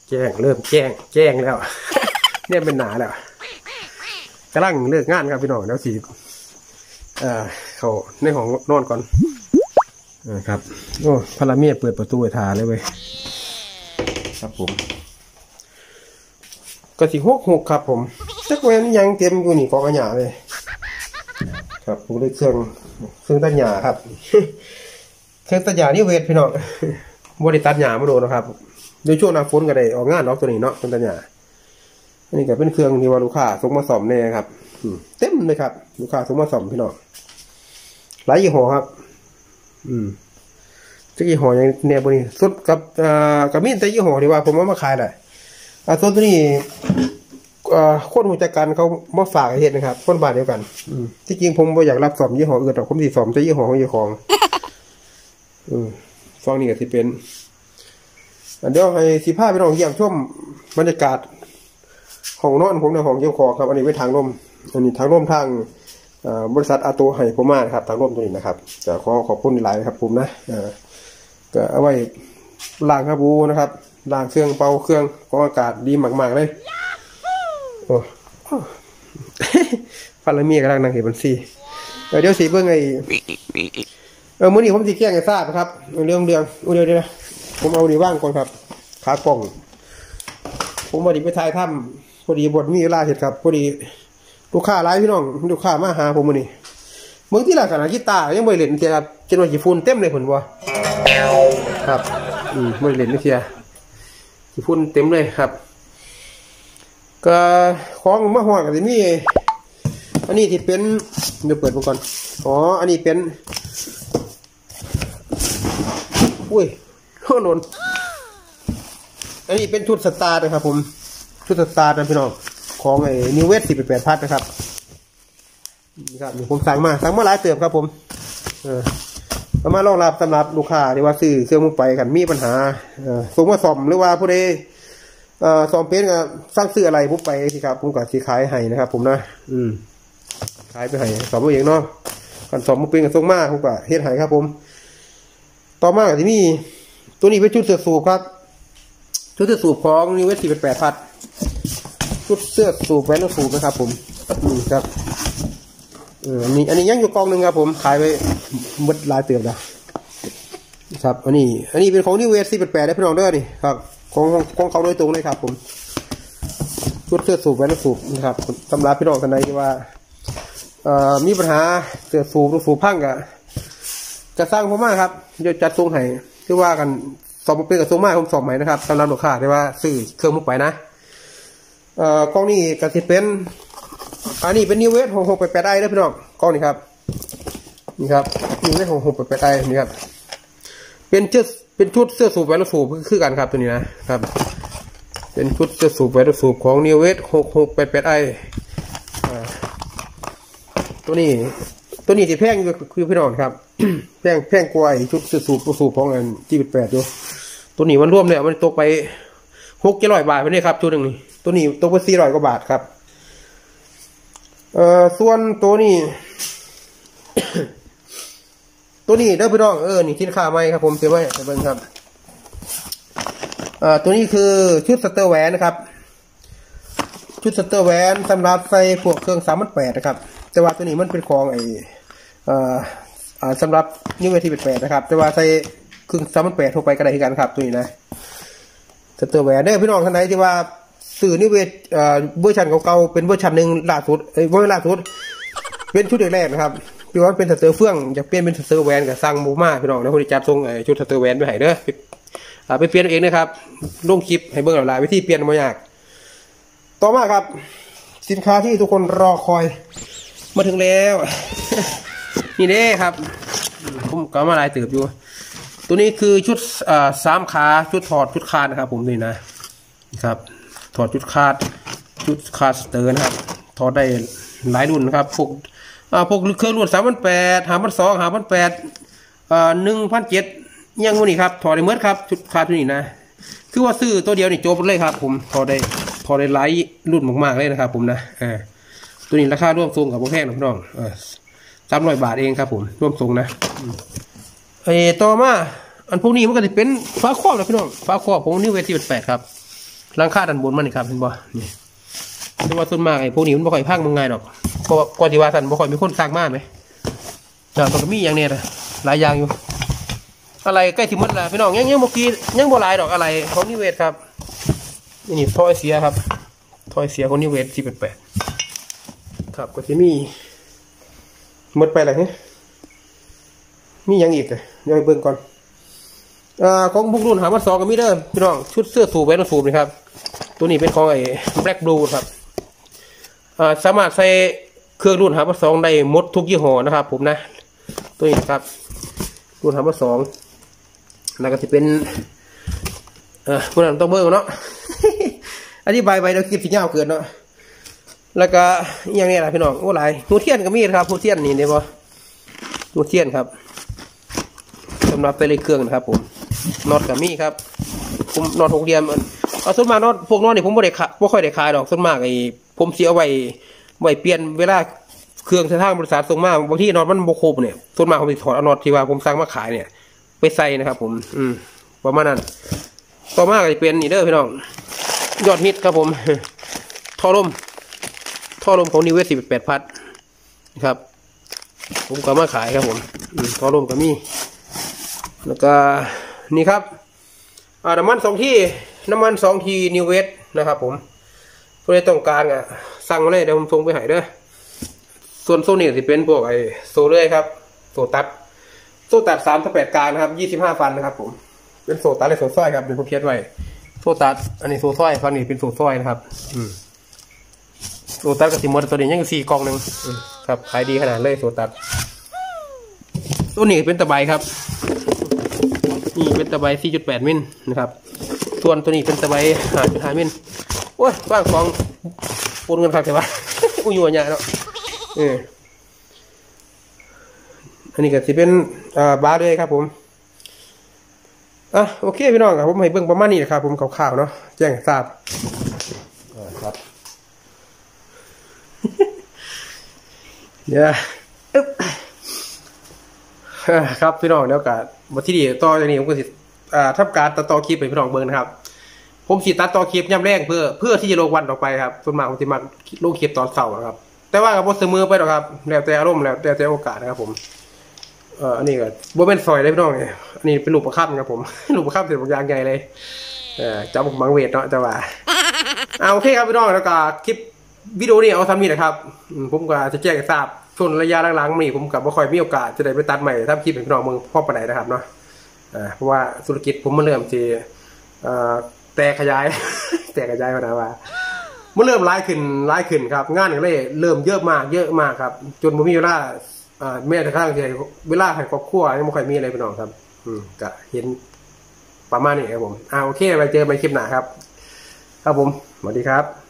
เริ่มแจ้งแล้วเนี่ยเป็นหนาแล้วกำลังเลิกงานครับพี่น้องแล้วสิเขาในห้องนอนก่อนครับโอ้พลาเมียเปิดประตูไว้ทาเลยเว้ยครับผมก็สิหกครับผมจักเว้นยังเต็มอยู่นี่กองขยะเลยครับผมเลยเครื่องตัดหญ้าครับเครื่องตัดหญ้านี่เวทพี่น้องบริตัดหญ้ามาโดนนะครับโดยช่วงหน้าฝนก็ได้ออกงานออกตัวนี้เนาะเครื่องตัดหญ้าอันนี้ก็เป็นเครื่องที่ว่าลูกค้าส่งมาซ่อมเนี่ยครับเต็มเลยครับลูกค้าส่งมาซ่อมพี่น้องหลายยี่ห้อครับจะยี่ห้ออย่างเนี่ยบริสุทธิ์กับมีแต่ยี่ห้อที่ว่าผมเอามาขายได้ส่วนตัวนี้คนหูจักกันเขามาฝากเหตุนะครับคนบ้านเดียวกันที่จริงผมไม่อยากรับสอมยี่ห้ออื่นหรอกผมสีสอมแต่ยี่ห้อของยี่ห้อฟองนี่ก็ที่เป็นเดี๋ยวให้สีผ้าไปลองเยี่ยมชมบรรยากาศของนอนผมในห้องเยี่ยมคอครับอันนี้ไว้ทางลมอันนี้ทางลมทางบริษัทอาโตไฮโพมาครับทางลมตัวนี้นะครับจะขอบคุณหลายครับผมนะก็เอาไว้ล้างคาบูนะครับล้างเครื่องเป่าเครื่องกรองอากาศดีมากๆเลยโอ้ฟันละเมียกำลังนั่งเห็นบัญชีเดี๋ยวสีเบื้องไงมื้อนี้ผมสีแก้งไอ้ทราบครับเรื่องเดี๋ยวนะผมเอาดีว่างก่อนครับขากล่องผมมาดีไปถ่ายถ้ำพอดีบทมีเวลาเสร็จครับพอดีลูกค้าร้ายพี่น้องลูกค้ามาหาผมมื้อนี้เมื่อที่หลังขนาดกีตาร์ยังไม่เล่นเทียครับจนว่าจีฝุ่นเต็มเลยผลบ่ครับไม่เล่นไม่เทียจีฝุ่นเต็มเลยครับก็ของมะฮวงกับที่นี่อันนี้ที่เป็นเดี๋ยวเปิดมาก่อนอันนี้เป็นอุ้ยโน่นอันนี้เป็นชุดสตาร์นะครับผมชุดสตาร์นะพี่น้องของไอ้นิวเวส48 พัทนะครับนี่ครับผมสั่งมาหลายเติมครับผมเอามารองรับสำหรับลูกค้าที่ว่าซื้อเครื่องมือไปกันมีปัญหาส่งมาซ่อมหรือว่าผู้ใดซ่อมเป็นก็สร้างซื้ออะไรผมไปสิครับผมก็สิขายให้นะครับผมนะขายไปให้ซ่อมเองเนาะกันซ่อมมือเป็นกับส่งมาผมก็เฮ็ดให้ครับผมต่อมาที่นี่ตัวนี้เป็นชุดเสื้อสูบครับชุดเสื้อสูบของนิวเวส48 พัทชุดเสื้อสูบแวนสูบนะครับผมนี่ครับอันนี้ยังอยู่กองหนึ่งครับผมขายไปหมดหลายเติบแล้วครับอันนี้เป็นของนิวเวส48ได้พี่น้องเด้อนี่ครับของเขาโดยตรงเลยครับผมชุดเสื้อสูบแวนสูบนะครับสำหรับพี่น้องท่านใดที่ว่ามีปัญหาเสื้อสูบพังจะสร้างผมมากครับเดี๋ยวจัดทรงให้ที่ว่ากันสอบเป็นกับทรงมากผมสอบใหม่นะครับสำหรับลูกค้าที่ว่าซื้อเครื่องมุกไปนะกล้องนี้ก็จะเป็นอันนี้เป็นนิวเวส6688 ไอนะพี่น้องกล้องนี้ครับนี่ครับนิวเวส6688 ไอนี่ครับเป็นชุดเสื้อสูบแวนสูบคือกันครับตัวนี้นะครับเป็นชุดเสื้อสูบแวนสูบของนิวเวส6688 ไอตัวนี้ที่แพงคือพี่น้องครับแพงกว่าชุดเสื้อสูบของอัน48อยู่ตัวนี้มันร่วมเนี่ยมันตกไป600 บาทไปนี่ครับชุดหนึ่งนี่ตัวนี้ตกไป400 กว่าบาทครับส่วนตัวนี้ ตัวนี้เด้อพี่น้องนี่สินค้าใหม่ครับผมเสียไว้แต่เบิ่งครับตัวนี้คือชุดสเตอร์แวนนะครับชุดสเตอร์แวนสำหรับใส่พวกเครื่อง308นะครับแต่ว่าตัวนี้มันเป็นของสำหรับนิวเวส48นะครับแต่ว่าใส่เครื่อง308ทั่วไปก็ได้กันครับตัวนี้นะสเตอร์แวนเด้อพี่น้องท่านใดที่ว่าสื่อนิเวศเวอร์ชันเก่าๆเป็นเวอร์ชันหนึ่งล่าสุดเป็นชุดแรกๆนะครับพี่ว่าเป็นสเตอร์เฟื่องอยากเปลี่ยนเป็นสเตอร์แวนกับสั่งหมูมาพี่น้องนะคนที่จัดทรงชุดสเตอร์แวนไปให้เด้อไปเปลี่ยนเองนะครับลงคลิปให้เบิ่งหลายวิธีเปลี่ยนมาอยากต่อมาครับสินค้าที่ทุกคนรอคอยมาถึงแล้วนี่เด้ครับผมก็มาลายเติบอยู่ตัวนี้คือชุด3 ขาชุดถอดชุดคาดนะครับผมนี่นะครับถอดชุดคาดสเตอร์นะครับถอดได้หลายรุ่นนะครับพวกเครื่องรุ่น3,800 5,200 5,800 1,700ยังวันนี้ครับถอดได้เมื่อครับชุดคาดตัวนี้นะคือว่าซื้อตัวเดียวนี่จบเลยครับผมถอดได้หลายรุ่นมากๆเลยนะครับผมนะตัวนี้ราคาร่วมทรงกับพวกแพงนะพี่น้อง300 บาทเองครับผมร่วมทรงนะต่อมาอันพวกนี้มันก็จะเป็นฝาครอบนะพี่น้องฝาครอบของนิวเวส48ครับหลังคาด้านบนมันนี่ครับเห็นบ่นี่แต่ว่าส่วนมากไอ้พวกนี้มันบ่ค่อยพังมึงไงดอกเพราะก่อนที่ว่าท่านบ่ค่อยมีคนสร้างมากไหมมันก็มีอย่างเนี้ยหลายอย่างอยู่อะไรใกล้ที่มดแล้วพี่น้องยังเมื่อกี้ยังบ่หลายดอกอะไรของนิเวศครับนี่ท่อเสียครับท่อเสียของนิเวศ488ครับก็จะมีหมดไปอะไรเนี่ยมียังอีกเลยเดี๋ยวไปเบิ่งก่อนของพวกรุ่นหามา2ก็มีเด้อพี่น้องชุดเสื้อสูบแว่นสูบนี่ครับตัวนี้เป็นของไอ้ Black Blue ครับสามารถใส่เครื่องรุ่นหามา2ได้หมดทุกยี่ห้อนะครับผมนะตัวนี้ครับรุ่นหามา2แล้วก็จะเป็นพวกนั้นต้องเบิ่งเนาะ อธิบายไปเดี๋ยวคลิปสิยาวเกินเนาะแล้วก็อย่างนี้แหละพี่น้องโอ้หลายหูเทียนก็มีครับหูเทียนนี่เดี๋ยวหูเทียนครับสำหรับไปเลยเครื่องนะครับผมน็อตกับมีครับผมน็อต6 เหลี่ยมส่วนมากน็อตพวกน็อตนี่ผมไม่ค่อยได้ขายดอกส่วนมากไอ้ผมเสียไว้เปลี่ยนเวลาเครื่องทางบริษัทส่งมาบางที่น็อตมันโบโคบเนี่ยส่วนมากผมจะถอดเอาน็อตที่ว่าผมสั่งมาขายเนี่ยไปใส่นะครับผมประมาณนั้นต่อมาก็จะเป็นนี่เด้อพี่น้องยอดฮิตครับผมท่อลมของนิเวศ488 พัทนะครับผมก็มาขายครับผมท่อลมก็มีแล้วก็นี่ครับน้ำมัน2 ที่นิเวศนะครับผมผู้ใดต้องการสั่งมาเลยเดี๋ยวผมส่งไปให้เด้อส่วนโซนี่จะเป็นพวกไอ้โซเลื่อยครับโซตัด3-8 กลางนะครับ25 ฟันนะครับผมเป็นโซตัดและโซสร้อยครับเป็นผู้เพียรไว้โซตัดอันนี้โซสร้อยฟันนี้เป็นโซสร้อยนะครับโซตัดกับติมอตัวนี้ยัง4 กล่องนึงครับขายดีขนาดเลยโซตัดตัวนี้เป็นตะไบครับนี่เป็นตะไบ 4.8 มิลนะครับส่วนตัวนี้เป็นตะไบ 5.5 มิลโอ้ยว่างของปนเงินครับใช่ปะอุ้ยหัวใหญ่เนาะอันนี้ก็จะเป็นบาร์ด้วยครับผมโอเคพี่น้องครับผมให้เบิ่งประมาณนี้นะครับผมข่าวๆเนาะแจ้งทราบครับเดี๋ยวครับพี่น้องแล้วก็บทที่ดีต่อจากนี้ผมก็สิทำการตัดต่อคลิปไปพี่น้องเบิ่งนะครับผมสิตัดต่อคลิปย่ำแรงเพื่อที่จะลงวันออกไปครับส่วนมากผมจะมาลงคลิปตอนเสาร์นะครับแต่ว่ากับเสมอไปหรอกครับแล้วแต่อารมณ์แล้วแต่โอกาสนะครับผมอันนี้ก็โบเป็นซอยได้พี่น้องเนี่ยอันนี้เป็นลูกประคับครับผมลูกประคับเสร็จบางอย่างใหญ่เลยจับบังเวทเนาะจะว่าโอเคครับพี่น้องแล้วก็คลิปวิดีโอนี้เอาทำนี่นะครับผมก็จะแจ้งให้ทราบช่วงระยะหลังๆนี้ผมกับบ่ค่อยมีโอกาสจะได้ไปตัดใหม่ทำคลิปให้พี่น้องเมืองพ่อปะไหนนะครับเนาะเพราะว่าธุรกิจผมมันเริ่มจะแต่ขยายมานะว่ามันเริ่มร้ายขึ้นครับงานอย่างไรเริ่มเยอะมากครับจนผมมีเวลาแม่แต่ข้างเดียวเวลาให้ครอบครัวยังไม่ค่อยมีอะไรพี่น้องครับก็เห็นประมาณนี้ครับผมโอเคไปเจอกันคลิปหน้าครับผมสวัสดีครับ